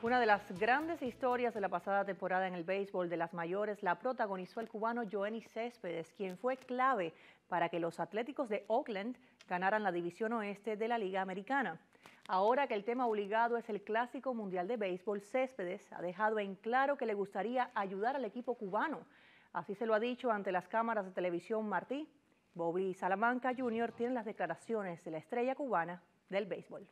Una de las grandes historias de la pasada temporada en el béisbol de las mayores la protagonizó el cubano Yoenis Céspedes, quien fue clave para que los Atléticos de Oakland ganaran la División Oeste de la Liga Americana. Ahora que el tema obligado es el Clásico Mundial de Béisbol, Céspedes ha dejado en claro que le gustaría ayudar al equipo cubano. Así se lo ha dicho ante las cámaras de televisión Martí. Bobby Salamanca Jr. tiene las declaraciones de la estrella cubana del béisbol.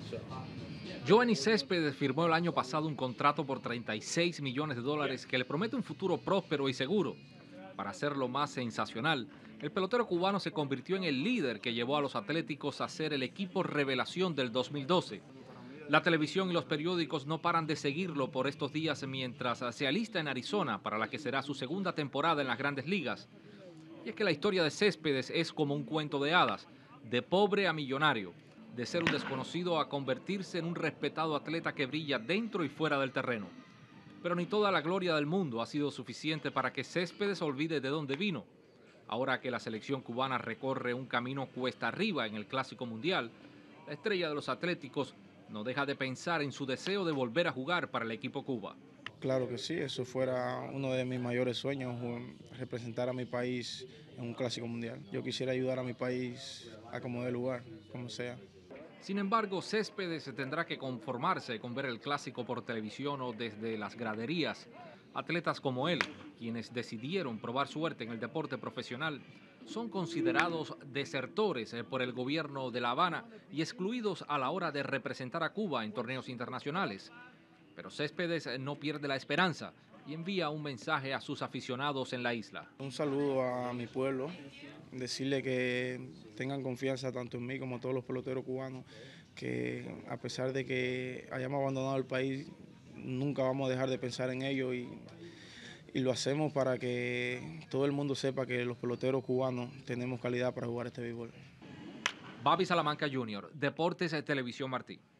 Yoenis Céspedes firmó el año pasado un contrato por $36 millones que le promete un futuro próspero y seguro. Para hacerlo más sensacional, el pelotero cubano se convirtió en el líder que llevó a los Atléticos a ser el equipo revelación del 2012. La televisión y los periódicos no paran de seguirlo por estos días mientras se alista en Arizona para la que será su segunda temporada en las Grandes Ligas. Y es que la historia de Céspedes es como un cuento de hadas, de pobre a millonario, de ser un desconocido a convertirse en un respetado atleta que brilla dentro y fuera del terreno. Pero ni toda la gloria del mundo ha sido suficiente para que Céspedes olvide de dónde vino. Ahora que la selección cubana recorre un camino cuesta arriba en el Clásico Mundial, la estrella de los Atléticos no deja de pensar en su deseo de volver a jugar para el equipo Cuba. Claro que sí, eso fuera uno de mis mayores sueños, representar a mi país en un Clásico Mundial. Yo quisiera ayudar a mi país a como dé lugar, como sea. Sin embargo, Céspedes tendrá que conformarse con ver el Clásico por televisión o desde las graderías. Atletas como él, quienes decidieron probar suerte en el deporte profesional, son considerados desertores por el gobierno de La Habana y excluidos a la hora de representar a Cuba en torneos internacionales. Pero Céspedes no pierde la esperanza y envía un mensaje a sus aficionados en la isla. Un saludo a mi pueblo, decirle que tengan confianza tanto en mí como a todos los peloteros cubanos, que a pesar de que hayamos abandonado el país, nunca vamos a dejar de pensar en ello y lo hacemos para que todo el mundo sepa que los peloteros cubanos tenemos calidad para jugar este béisbol. Bobby Salamanca Jr., Deportes Televisión Martí.